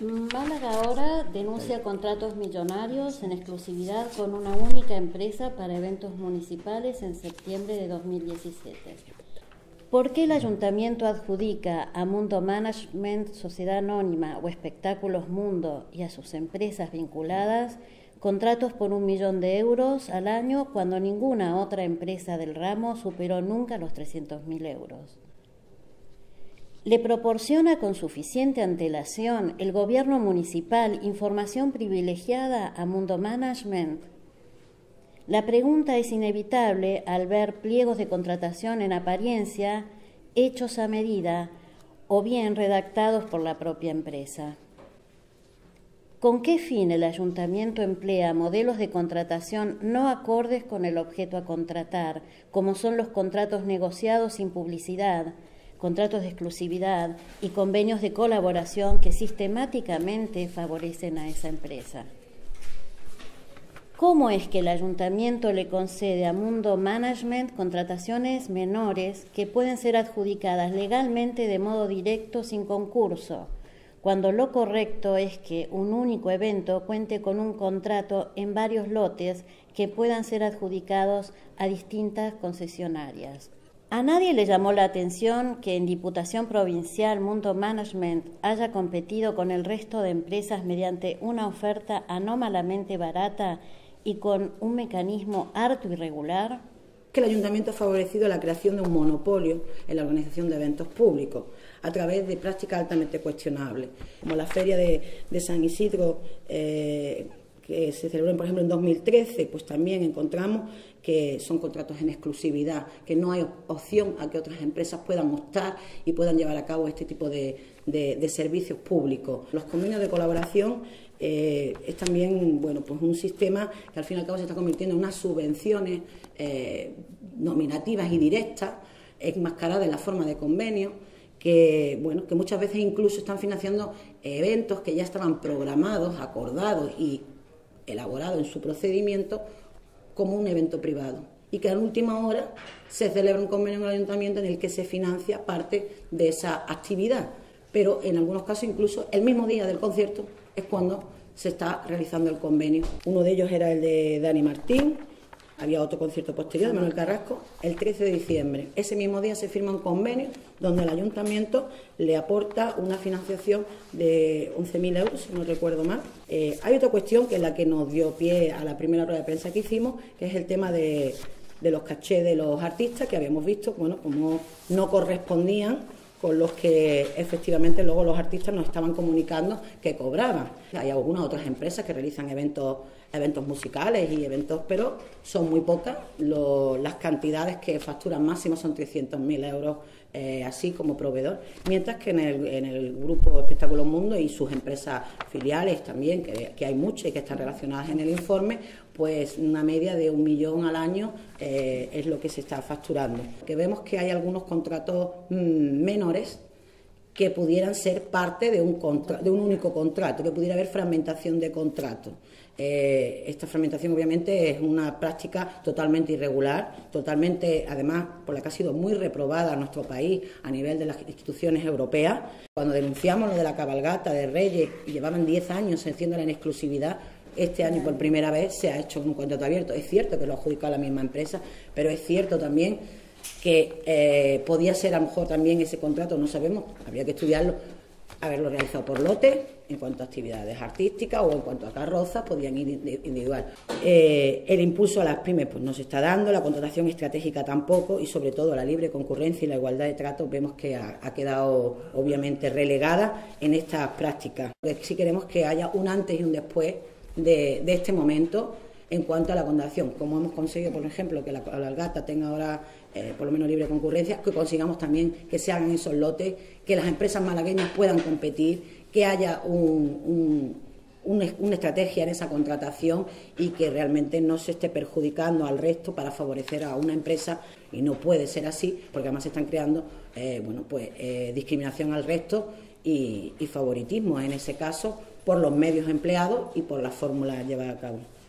Málaga ahora denuncia contratos millonarios en exclusividad con una única empresa para eventos municipales en septiembre de 2017. ¿Por qué el Ayuntamiento adjudica a Mundo Management, Sociedad Anónima o Espectáculos Mundo y a sus empresas vinculadas contratos por 1 millón de euros al año cuando ninguna otra empresa del ramo superó nunca los 300.000 euros? ¿Le proporciona con suficiente antelación el gobierno municipal información privilegiada a Mundo Management? La pregunta es inevitable al ver pliegos de contratación en apariencia, hechos a medida o bien redactados por la propia empresa. ¿Con qué fin el Ayuntamiento emplea modelos de contratación no acordes con el objeto a contratar, como son los contratos negociados sin publicidad, contratos de exclusividad y convenios de colaboración que sistemáticamente favorecen a esa empresa? ¿Cómo es que el Ayuntamiento le concede a Mundo Management contrataciones menores que pueden ser adjudicadas legalmente de modo directo sin concurso, cuando lo correcto es que un único evento cuente con un contrato en varios lotes que puedan ser adjudicados a distintas concesionarias? ¿A nadie le llamó la atención que en Diputación Provincial Mundo Management haya competido con el resto de empresas mediante una oferta anómalamente barata y con un mecanismo harto irregular? Que el Ayuntamiento ha favorecido la creación de un monopolio en la organización de eventos públicos a través de prácticas altamente cuestionables, como la Feria de San Isidro, que se celebró, por ejemplo, en 2013, pues también encontramos que son contratos en exclusividad, que no hay opción a que otras empresas puedan optar y puedan llevar a cabo este tipo de servicios públicos. Los convenios de colaboración es también, bueno, pues un sistema que al fin y al cabo se está convirtiendo en unas subvenciones nominativas y directas, enmascaradas en la forma de convenio, que, bueno, que muchas veces incluso están financiando eventos que ya estaban programados, acordados y elaborados en su procedimiento como un evento privado, y que a última hora se celebra un convenio en el Ayuntamiento en el que se financia parte de esa actividad, pero en algunos casos incluso el mismo día del concierto es cuando se está realizando el convenio. Uno de ellos era el de Dani Martín, había otro concierto posterior de Manuel Carrasco, el 13 de diciembre. Ese mismo día se firma un convenio donde el Ayuntamiento le aporta una financiación de 11.000 euros, si no recuerdo mal. Hay otra cuestión que es la que nos dio pie a la primera rueda de prensa que hicimos, que es el tema de los cachés de los artistas, que habíamos visto, bueno, como no correspondían con los que efectivamente luego los artistas nos estaban comunicando que cobraban. Hay algunas otras empresas que realizan eventos musicales y eventos, pero son muy pocas. Las cantidades que facturan máximo son 300.000 euros así como proveedor, mientras que en el grupo Espectáculos Mundo y sus empresas filiales también, que hay muchas y que están relacionadas en el informe, pues una media de 1 millón al año es lo que se está facturando. Que vemos que hay algunos contratos menores que pudieran ser parte de un único contrato, que pudiera haber fragmentación de contratos. Esta fragmentación obviamente es una práctica totalmente irregular, totalmente, además, por la que ha sido muy reprobada en nuestro país a nivel de las instituciones europeas. Cuando denunciamos lo de la cabalgata de Reyes, y llevaban 10 años haciéndola en exclusividad, este año por primera vez se ha hecho un contrato abierto. Es cierto que lo ha adjudicado la misma empresa, pero es cierto también que podía ser a lo mejor también ese contrato, no sabemos, habría que estudiarlo, haberlo realizado por lote, en cuanto a actividades artísticas o en cuanto a carrozas, podían ir individual. El impulso a las pymes pues no se está dando, la contratación estratégica tampoco, y sobre todo la libre concurrencia y la igualdad de trato vemos que ha quedado obviamente relegada en estas prácticas. Sí queremos que haya un antes y un después de este momento en cuanto a la contratación, como hemos conseguido, por ejemplo, que la Algata tenga ahora por lo menos libre concurrencia, que consigamos también que se hagan esos lotes, que las empresas malagueñas puedan competir, que haya una estrategia en esa contratación y que realmente no se esté perjudicando al resto para favorecer a una empresa, y no puede ser así, porque además se están creando discriminación al resto y favoritismo en ese caso por los medios empleados y por la fórmula llevada a cabo.